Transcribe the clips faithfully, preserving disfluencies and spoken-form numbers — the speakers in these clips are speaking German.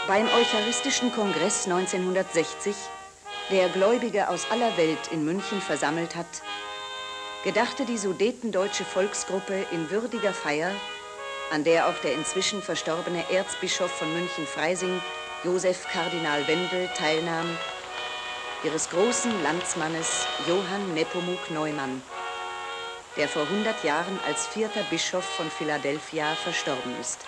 Beim Eucharistischen Kongress neunzehnhundertsechzig, der Gläubige aus aller Welt in München versammelt hat, gedachte die sudetendeutsche Volksgruppe in würdiger Feier, an der auch der inzwischen verstorbene Erzbischof von München-Freising, Josef Kardinal Wendel, teilnahm, ihres großen Landsmannes Johann Nepomuk Neumann, der vor hundert Jahren als vierter Bischof von Philadelphia verstorben ist.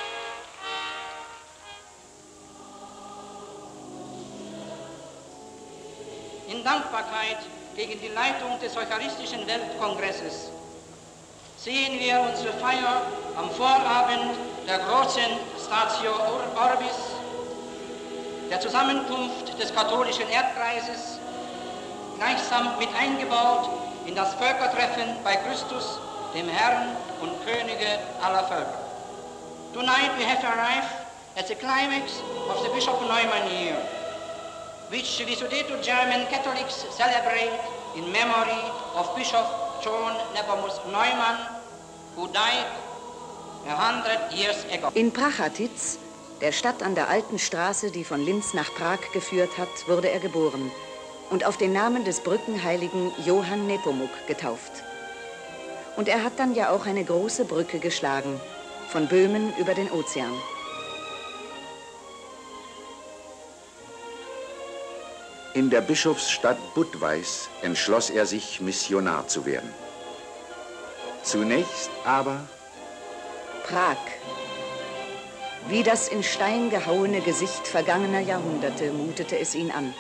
In Dankbarkeit gegen die Leitung des Eucharistischen Weltkongresses sehen wir unsere Feier am Vorabend der großen Statio Orbis, der Zusammenkunft des katholischen Erdkreises, gleichsam mit eingebaut in das Völkertreffen bei Christus, dem Herrn und Könige aller Völker. Tonight we have arrived at the climax of the Bishop Neumann year, which the Sudeto-German Catholics celebrate in memory of Bishop John Nepomuk Neumann, who died a hundred years ago. In Prachatitz, der Stadt an der alten Straße, die von Linz nach Prag geführt hat, wurde er geboren und auf den Namen des Brückenheiligen Johann Nepomuk getauft. Und er hat dann ja auch eine große Brücke geschlagen, von Böhmen über den Ozean. In der Bischofsstadt Budweis entschloss er sich, Missionar zu werden. Zunächst aber Prag. Wie das in Stein gehauene Gesicht vergangener Jahrhunderte mutete es ihn an.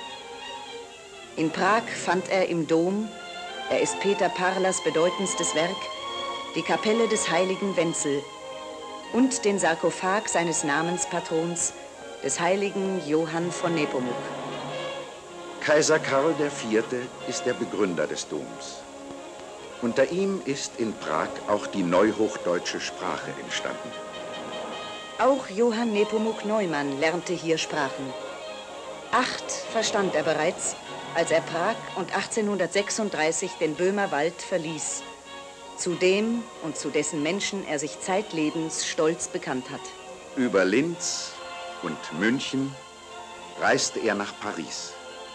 In Prag fand er im Dom, er ist Peter Parlers bedeutendstes Werk, die Kapelle des heiligen Wenzel und den Sarkophag seines Namenspatrons, des heiligen Johann von Nepomuk. Kaiser Karl der Vierte ist der Begründer des Doms. Unter ihm ist in Prag auch die neuhochdeutsche Sprache entstanden. Auch Johann Nepomuk Neumann lernte hier Sprachen. Acht verstand er bereits, als er Prag und achtzehnhundertsechsunddreißig den Böhmerwald verließ, zu dem und zu dessen Menschen er sich zeitlebens stolz bekannt hat. Über Linz und München reiste er nach Paris.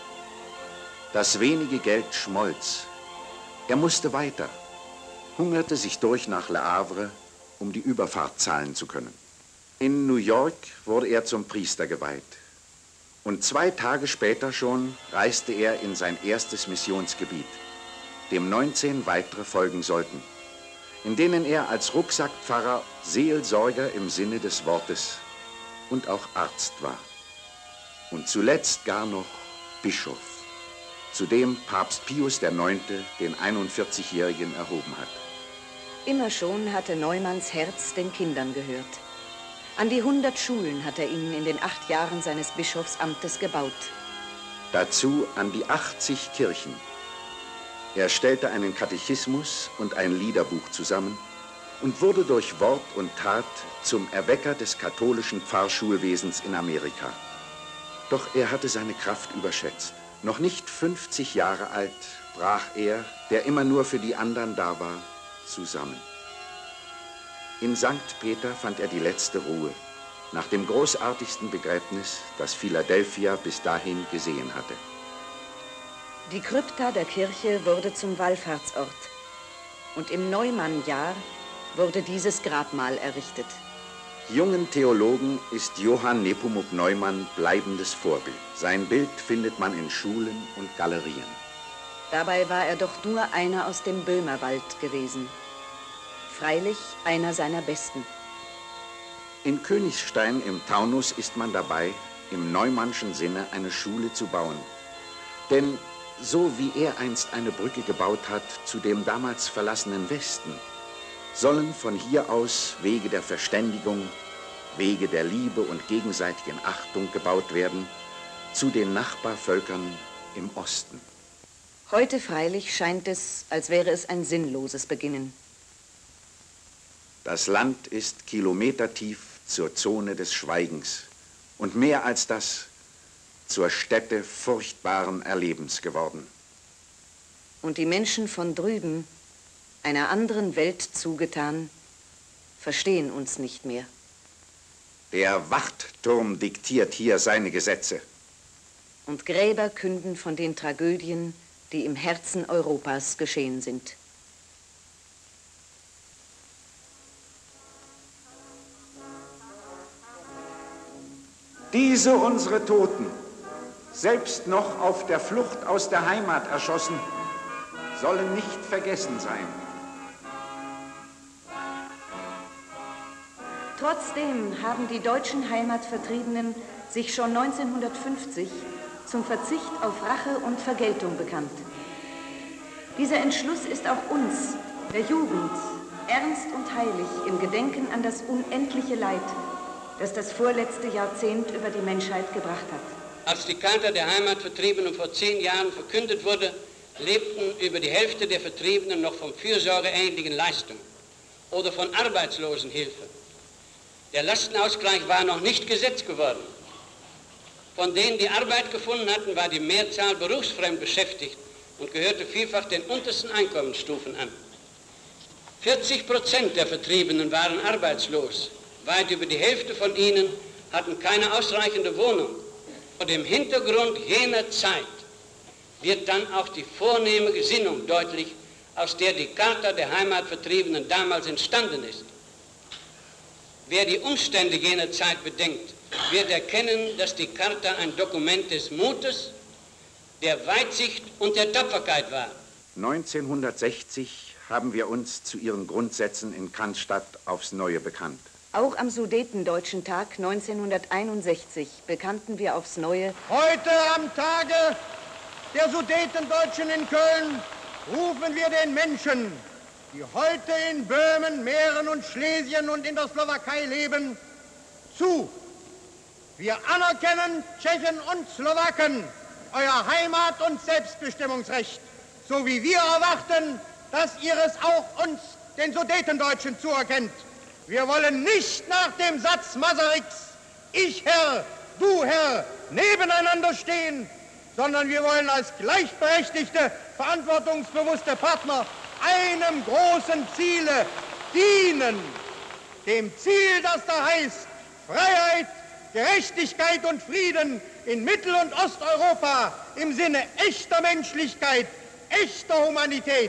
Das wenige Geld schmolz. Er musste weiter, hungerte sich durch nach Le Havre, um die Überfahrt zahlen zu können. In New York wurde er zum Priester geweiht. Und zwei Tage später schon reiste er in sein erstes Missionsgebiet, dem neunzehn weitere folgen sollten, in denen er als Rucksackpfarrer Seelsorger im Sinne des Wortes und auch Arzt war. Und zuletzt gar noch Bischof, zu dem Papst Pius der Neunte den einundvierzigjährigen erhoben hat. Immer schon hatte Neumanns Herz den Kindern gehört. An die hundert Schulen hat er ihnen in den acht Jahren seines Bischofsamtes gebaut. Dazu an die achtzig Kirchen. Er stellte einen Katechismus und ein Liederbuch zusammen und wurde durch Wort und Tat zum Erwecker des katholischen Pfarrschulwesens in Amerika. Doch er hatte seine Kraft überschätzt. Noch nicht fünfzig Jahre alt brach er, der immer nur für die anderen da war, zusammen. In Sankt Peter fand er die letzte Ruhe, nach dem großartigsten Begräbnis, das Philadelphia bis dahin gesehen hatte. Die Krypta der Kirche wurde zum Wallfahrtsort und im Neumann-Jahr wurde dieses Grabmal errichtet. Jungen Theologen ist Johann Nepomuk Neumann bleibendes Vorbild. Sein Bild findet man in Schulen und Galerien. Dabei war er doch nur einer aus dem Böhmerwald gewesen. Freilich einer seiner besten. In Königstein im Taunus ist man dabei, im Neumannschen Sinne eine Schule zu bauen. Denn so wie er einst eine Brücke gebaut hat zu dem damals verlassenen Westen, sollen von hier aus Wege der Verständigung, Wege der Liebe und gegenseitigen Achtung gebaut werden zu den Nachbarvölkern im Osten. Heute freilich scheint es, als wäre es ein sinnloses Beginnen. Das Land ist kilometertief zur Zone des Schweigens und mehr als das zur Stätte furchtbaren Erlebens geworden. Und die Menschen von drüben, einer anderen Welt zugetan, verstehen uns nicht mehr. Der Wachturm diktiert hier seine Gesetze. Und Gräber künden von den Tragödien, die im Herzen Europas geschehen sind. Diese unsere Toten, selbst noch auf der Flucht aus der Heimat erschossen, sollen nicht vergessen sein. Trotzdem haben die deutschen Heimatvertriebenen sich schon neunzehnhundertfünfzig zum Verzicht auf Rache und Vergeltung bekannt. Dieser Entschluss ist auch uns, der Jugend, ernst und heilig im Gedenken an das unendliche Leid, das das vorletzte Jahrzehnt über die Menschheit gebracht hat. Als die Charta der Heimatvertriebenen vor zehn Jahren verkündet wurde, lebten über die Hälfte der Vertriebenen noch von fürsorgeähnlichen Leistungen oder von Arbeitslosenhilfe. Der Lastenausgleich war noch nicht Gesetz geworden. Von denen, die Arbeit gefunden hatten, war die Mehrzahl berufsfremd beschäftigt und gehörte vielfach den untersten Einkommensstufen an. vierzig Prozent der Vertriebenen waren arbeitslos. Weit über die Hälfte von ihnen hatten keine ausreichende Wohnung. Vor dem Hintergrund jener Zeit wird dann auch die vornehme Gesinnung deutlich, aus der die Charta der Heimatvertriebenen damals entstanden ist. Wer die Umstände jener Zeit bedenkt, wird erkennen, dass die Charta ein Dokument des Mutes, der Weitsicht und der Tapferkeit war. neunzehnhundertsechzig haben wir uns zu ihren Grundsätzen in Cannstatt aufs Neue bekannt. Auch am Sudetendeutschen Tag neunzehnhunderteinundsechzig bekannten wir aufs Neue: Heute am Tage der Sudetendeutschen in Köln rufen wir den Menschen, die heute in Böhmen, Mähren und Schlesien und in der Slowakei leben, zu. Wir anerkennen, Tschechen und Slowaken, euer Heimat- und Selbstbestimmungsrecht, so wie wir erwarten, dass ihr es auch uns, den Sudetendeutschen, zuerkennt. Wir wollen nicht nach dem Satz Masaryk's, ich Herr, du Herr, nebeneinander stehen, sondern wir wollen als gleichberechtigte, verantwortungsbewusste Partner einem großen Ziele dienen. Dem Ziel, das da heißt Freiheit, Gerechtigkeit und Frieden in Mittel- und Osteuropa im Sinne echter Menschlichkeit, echter Humanität.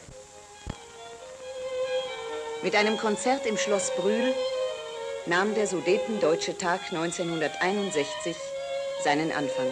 Mit einem Konzert im Schloss Brühl nahm der Sudetendeutsche Tag neunzehnhunderteinundsechzig seinen Anfang.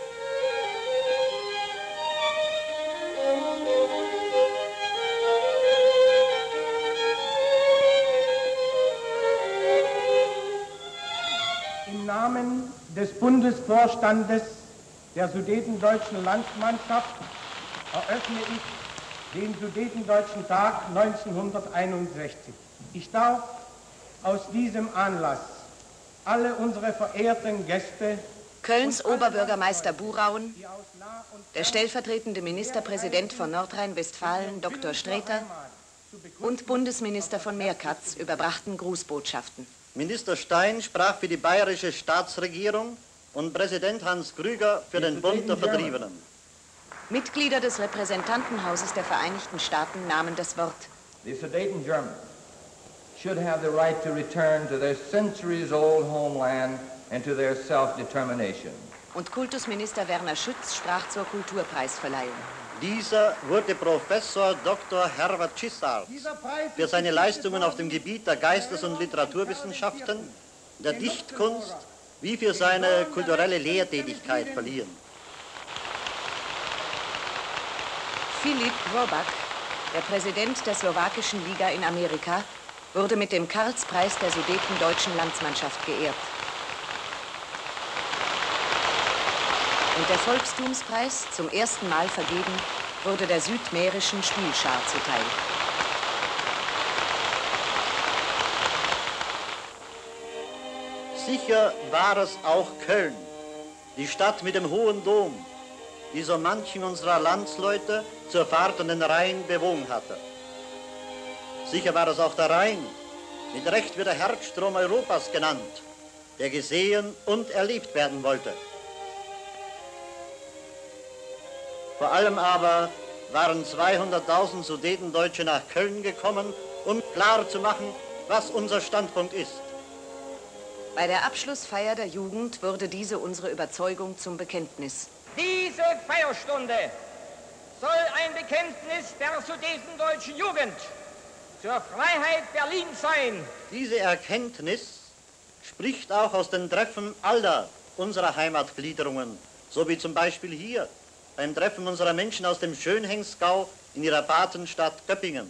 Im Namen des Bundesvorstandes der Sudetendeutschen Landsmannschaft eröffne ich den Sudetendeutschen Tag neunzehnhunderteinundsechzig. Ich darf aus diesem Anlass alle unsere verehrten Gäste, Kölns Oberbürgermeister Burauen, der stellvertretende Ministerpräsident von Nordrhein-Westfalen, Doktor Sträter, und Bundesminister von Meerkatz überbrachten Grußbotschaften. Minister Stein sprach für die bayerische Staatsregierung und Präsident Hans Krüger für den Bund der Vertriebenen. Mitglieder des Repräsentantenhauses der Vereinigten Staaten nahmen das Wort. The Sudeten Germans should have the right to return to their centuries-old homeland and to their self-determination. Und Kultusminister Werner Schütz sprach zur Kulturpreisverleihung. Dieser wurde Professor Doktor Herbert Schissart für seine Leistungen auf dem Gebiet der Geistes- und Literaturwissenschaften, der Dichtkunst wie für seine kulturelle Lehrtätigkeit verliehen. Filip Robak, der Präsident der Slowakischen Liga in Amerika, wurde mit dem Karlspreis der Sudetendeutschen Landsmannschaft geehrt. Und der Volkstumspreis, zum ersten Mal vergeben, wurde der südmährischen Spielschar zuteil. Sicher war es auch Köln, die Stadt mit dem hohen Dom, die so manchen unserer Landsleute zur Fahrt an den Rhein bewogen hatte. Sicher war es auch der Rhein, mit Recht wird der Herzstrom Europas genannt, der gesehen und erlebt werden wollte. Vor allem aber waren zweihunderttausend Sudetendeutsche nach Köln gekommen, um klarzumachen, was unser Standpunkt ist. Bei der Abschlussfeier der Jugend wurde diese unsere Überzeugung zum Bekenntnis. Diese Feierstunde soll ein Bekenntnis der sudetendeutschen Jugend zur Freiheit Berlins sein. Diese Erkenntnis spricht auch aus den Treffen aller unserer Heimatgliederungen, so wie zum Beispiel hier beim Treffen unserer Menschen aus dem Schönhengstgau in ihrer Patenstadt Göppingen.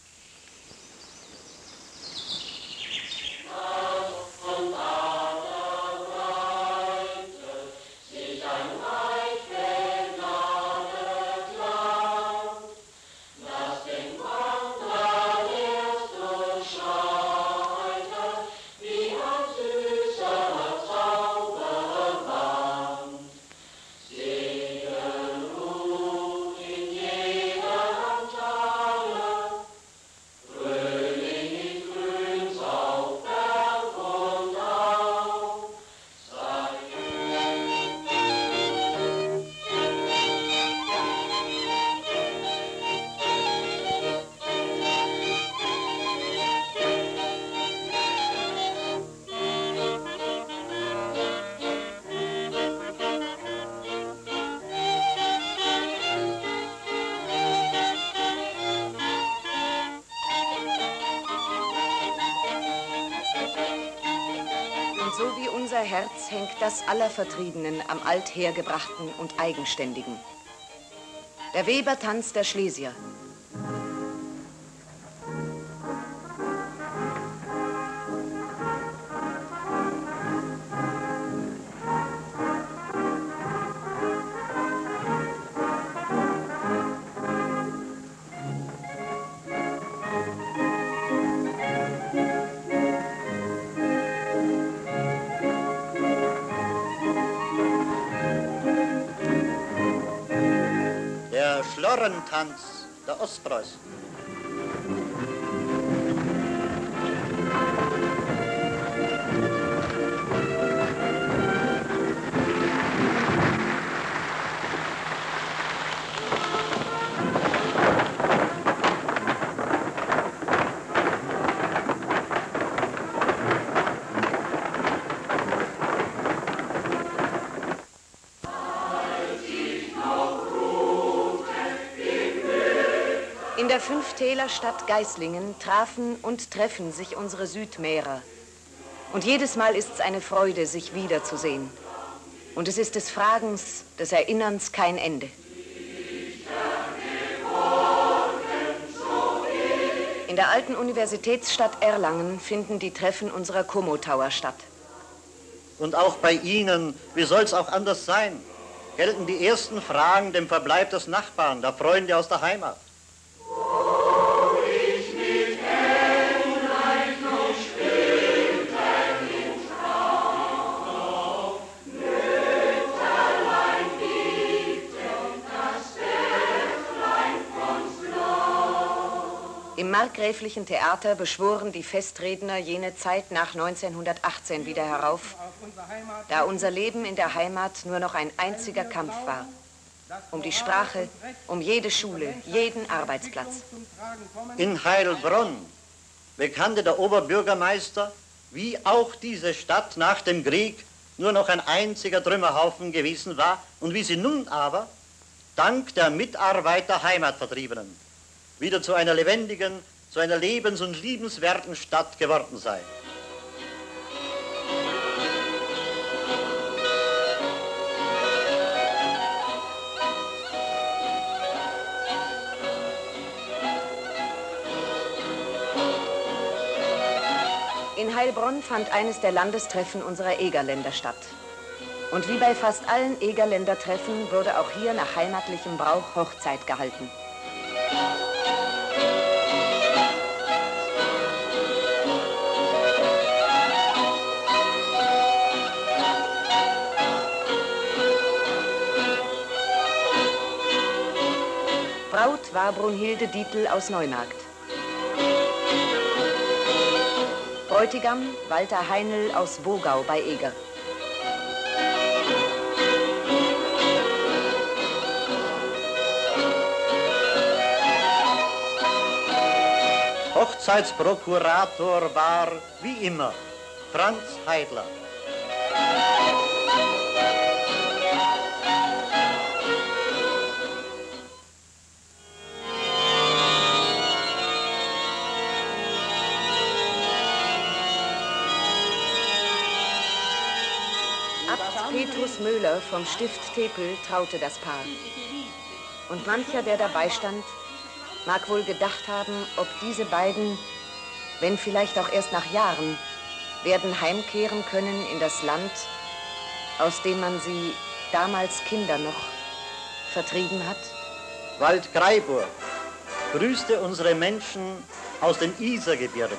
So wie unser Herz hängt das aller Vertriebenen am Althergebrachten und Eigenständigen. Der Webertanz der Schlesier. Schlorrentanz der Ostpreußen. In der Fünftälerstadt Geislingen trafen und treffen sich unsere Südmährer. Und jedes Mal ist es eine Freude, sich wiederzusehen. Und es ist des Fragens, des Erinnerns kein Ende. In der alten Universitätsstadt Erlangen finden die Treffen unserer Komotauer statt. Und auch bei Ihnen, wie soll es auch anders sein, gelten die ersten Fragen dem Verbleib des Nachbarn, der Freunde aus der Heimat. Im Markgräflichen Theater beschworen die Festredner jene Zeit nach neunzehnhundertachtzehn wieder herauf, da unser Leben in der Heimat nur noch ein einziger Kampf war. Um die Sprache, um jede Schule, jeden Arbeitsplatz. In Heilbronn bekannte der Oberbürgermeister, wie auch diese Stadt nach dem Krieg nur noch ein einziger Trümmerhaufen gewesen war und wie sie nun aber, dank der Mitarbeiter Heimatvertriebenen, wieder zu einer lebendigen, zu einer lebens- und liebenswerten Stadt geworden sei. In Heilbronn fand eines der Landestreffen unserer Egerländer statt. Und wie bei fast allen Egerländertreffen wurde auch hier nach heimatlichem Brauch Hochzeit gehalten. Braut war Brunhilde Dietl aus Neumarkt. Bräutigam Walter Heinl aus Bogau bei Eger. Hochzeitsprokurator war, wie immer, Franz Heidler. Abt Petrus Möhler vom Stift Tepel traute das Paar. Und mancher, der dabei stand, mag wohl gedacht haben, ob diese beiden, wenn vielleicht auch erst nach Jahren, werden heimkehren können in das Land, aus dem man sie damals Kinder noch vertrieben hat. Waldkraiburg grüßte unsere Menschen aus dem Isergebirge.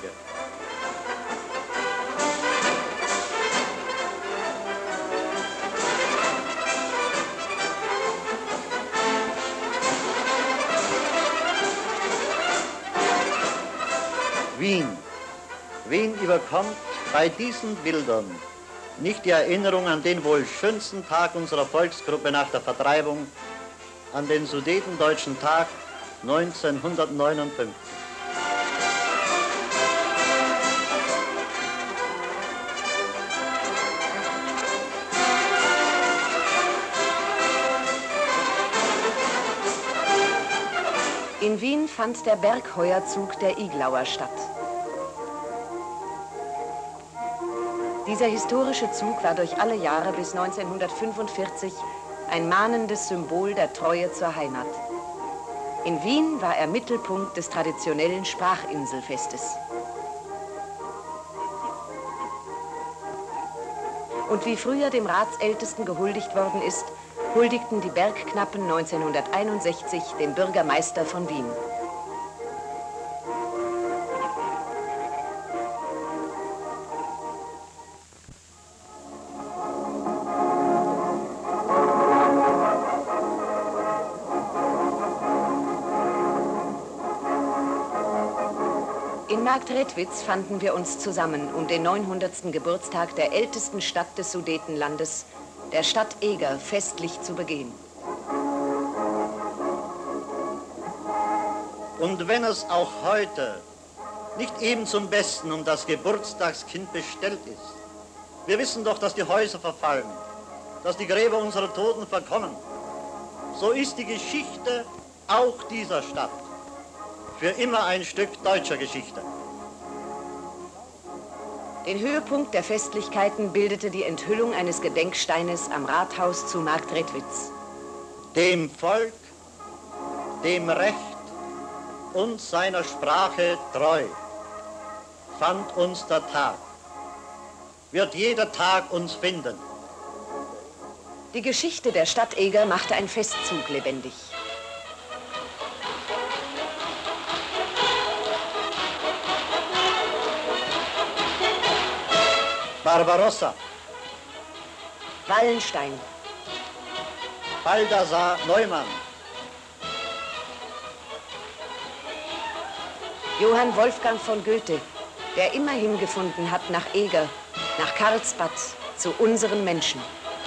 Wien. Wen überkommt bei diesen Bildern nicht die Erinnerung an den wohl schönsten Tag unserer Volksgruppe nach der Vertreibung, an den Sudetendeutschen Tag neunzehnhundertneunundfünfzig. In Wien fand der Bergheuerzug der Iglauer statt. Dieser historische Zug war durch alle Jahre bis neunzehnhundertfünfundvierzig ein mahnendes Symbol der Treue zur Heimat. In Wien war er Mittelpunkt des traditionellen Sprachinselfestes. Und wie früher dem Ratsältesten gehuldigt worden ist, huldigten die Bergknappen neunzehnhunderteinundsechzig dem Bürgermeister von Wien. In Marktredwitz fanden wir uns zusammen, um den neunhundertsten Geburtstag der ältesten Stadt des Sudetenlandes, der Stadt Eger, festlich zu begehen. Und wenn es auch heute nicht eben zum Besten um das Geburtstagskind bestellt ist, wir wissen doch, dass die Häuser verfallen, dass die Gräber unserer Toten verkommen, so ist die Geschichte auch dieser Stadt für immer ein Stück deutscher Geschichte. Den Höhepunkt der Festlichkeiten bildete die Enthüllung eines Gedenksteines am Rathaus zu Marktredwitz. Dem Volk, dem Recht und seiner Sprache treu, fand uns der Tag, wird jeder Tag uns finden. Die Geschichte der Stadt Eger machte ein Festzug lebendig. Barbarossa, Wallenstein, Balthasar Neumann, Johann Wolfgang von Goethe, der immerhin gefunden hat nach Eger, nach Karlsbad, zu unseren Menschen.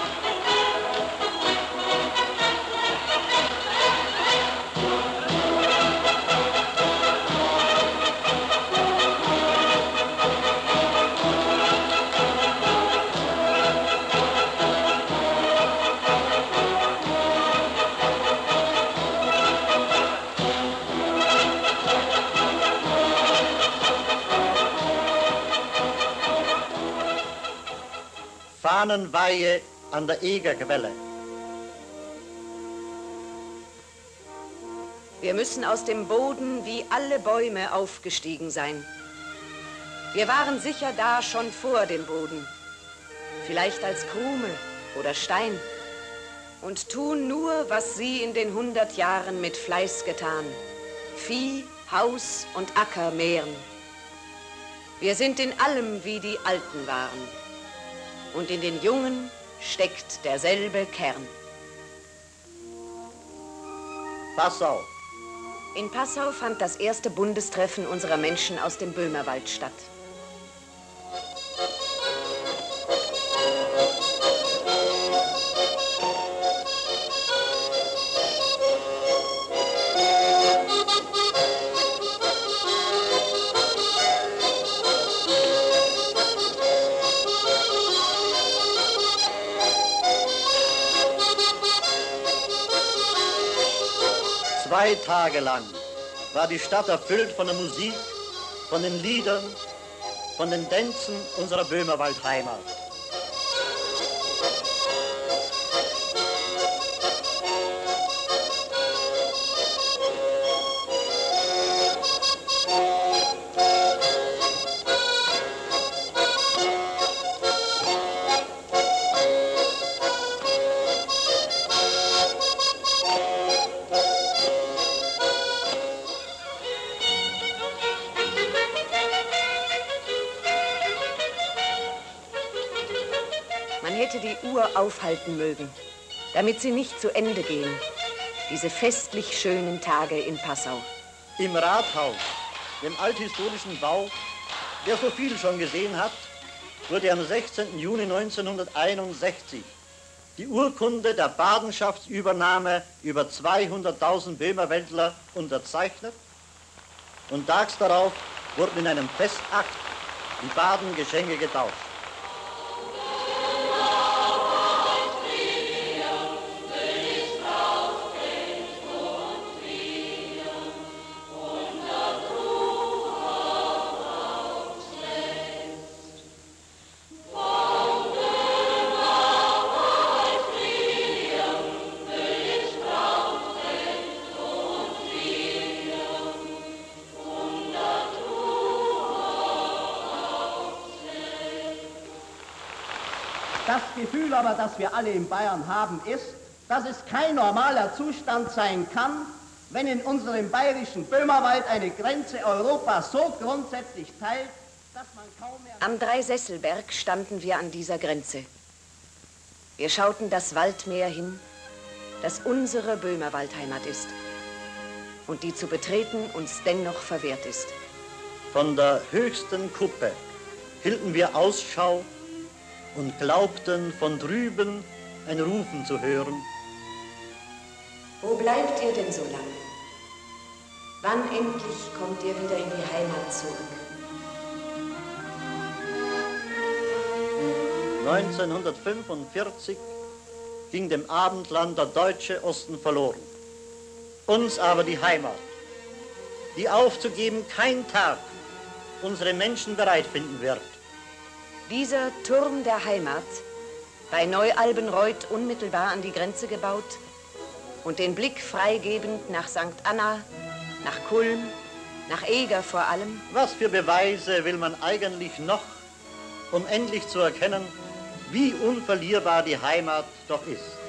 Fahnenweihe an der Egerquelle. Wir müssen aus dem Boden wie alle Bäume aufgestiegen sein. Wir waren sicher da schon vor dem Boden, vielleicht als Krume oder Stein, und tun nur, was sie in den hundert Jahren mit Fleiß getan, Vieh, Haus und Acker mehren. Wir sind in allem, wie die Alten waren. Und in den Jungen steckt derselbe Kern. Passau. In Passau fand das erste Bundestreffen unserer Menschen aus dem Böhmerwald statt. Zwei Tage lang war die Stadt erfüllt von der Musik, von den Liedern, von den Tänzen unserer Böhmerwaldheimat. Man hätte die Uhr aufhalten mögen, damit sie nicht zu Ende gehen, diese festlich schönen Tage in Passau. Im Rathaus, dem althistorischen Bau, der so viel schon gesehen hat, wurde am sechzehnten Juni neunzehnhunderteinundsechzig die Urkunde der Badenschaftsübernahme über zweihunderttausend Böhmerwäldler unterzeichnet und tags darauf wurden in einem Festakt die Badengeschenke getauscht. Das Gefühl aber, das wir alle in Bayern haben, ist, dass es kein normaler Zustand sein kann, wenn in unserem bayerischen Böhmerwald eine Grenze Europas so grundsätzlich teilt, dass man kaum mehr... Am Dreisesselberg standen wir an dieser Grenze. Wir schauten das Waldmeer hin, das unsere Böhmerwaldheimat ist und die zu betreten uns dennoch verwehrt ist. Von der höchsten Kuppe hielten wir Ausschau und glaubten von drüben ein Rufen zu hören. Wo bleibt ihr denn so lange? Wann endlich kommt ihr wieder in die Heimat zurück? neunzehnhundertfünfundvierzig ging dem Abendland der deutsche Osten verloren. Uns aber die Heimat, die aufzugeben kein Tag unsere Menschen bereit finden wird. Dieser Turm der Heimat, bei Neu-Albenreuth unmittelbar an die Grenze gebaut und den Blick freigebend nach Sankt Anna, nach Kulm, nach Eger vor allem. Was für Beweise will man eigentlich noch, um endlich zu erkennen, wie unverlierbar die Heimat doch ist?